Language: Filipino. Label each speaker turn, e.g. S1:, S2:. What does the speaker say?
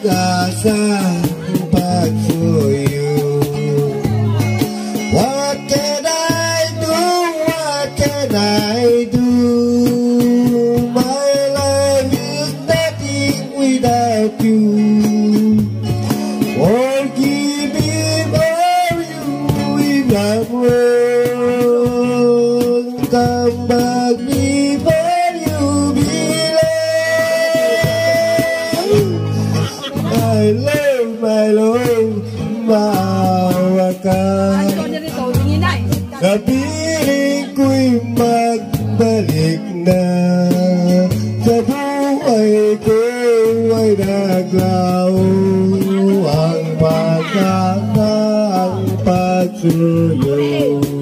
S1: pag-asa pagsuyo. What can I do? What can I do? My life is nothing without you. Forgive me for you if I'm wrong. Come back before you belong. My love, maawa ka. Sa piling ko'y magbalik na. Sa buhay ko ay naglaho. Ang pagkakang pagsuyo.